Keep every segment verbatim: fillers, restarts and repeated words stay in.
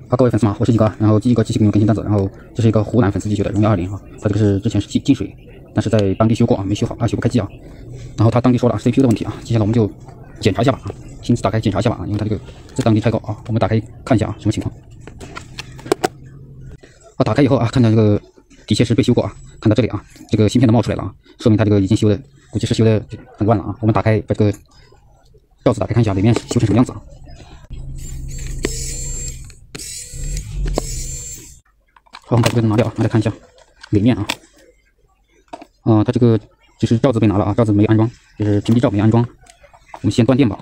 好，各位粉丝们，我是鸡哥，然后第一个继续给你们更新单子，然后这是一个湖南粉丝机修的荣耀二零啊，它这个是之前是进进水，但是在当地修过啊，没修好啊，修不开机啊。然后他当地说了 C P U 的问题啊，接下来我们就检查一下吧啊，亲自打开检查一下吧啊，因为它这个在当地拆购啊，我们打开看一下啊，什么情况。好，打开以后啊，看到这个底确实被修过啊，看到这里啊，这个芯片都冒出来了啊，说明它这个已经修的，估计是修的很乱了啊。我们打开把这个罩子打开看一下，里面修成什么样子啊？好，我们把这个拿掉啊，拿来看一下里面啊，啊、呃，它这个就是罩子被拿了啊，罩子没安装，就是屏蔽罩没安装。我们先断电吧。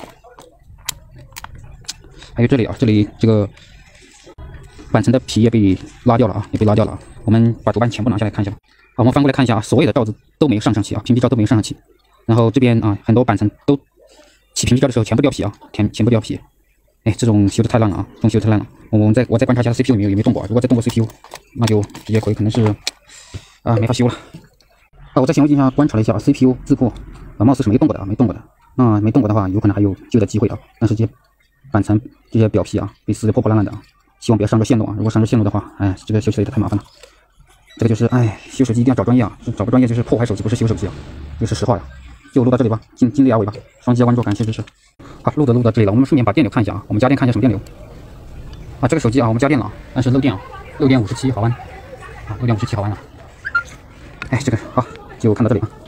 还有这里啊，这里这个板层的皮也被拉掉了啊，也被拉掉了啊。我们把主板全部拿下来看一下。好，我们翻过来看一下啊，所有的罩子都没有上上漆啊，屏蔽罩都没有上上漆。然后这边啊，很多板层都起屏蔽罩的时候全部掉皮啊，全全部掉皮。哎，这种修的太烂了啊，这种修的太烂了。我们再我再观察一下 C P U 有没有有没有动过，如果再动过 C P U， 那就直接可以可能是啊没法修了。啊，我在显微镜上观察了一下 C P U 字库啊，貌似是没动过的啊，没动过的。那没动过的话，有可能还有救的机会啊。但是这些板层这些表皮啊，被撕得破破烂烂的啊，希望不要伤着线路啊。如果伤着线路的话，哎，这个修起来太麻烦了。这个就是哎，修手机一定要找专业啊，找不专业就是破坏手机，不是修手机啊，这是实话呀。就录到这里吧，尽尽力而为吧。双击加关注，感谢支持。好，录的录到这里了，我们顺便把电流看一下啊，我们家电看一下什么电流。啊，这个手机啊，我们加电了，但是漏电啊，漏电五十七毫安，啊，漏电五十七毫安了。哎，这个好，就看到这里啊。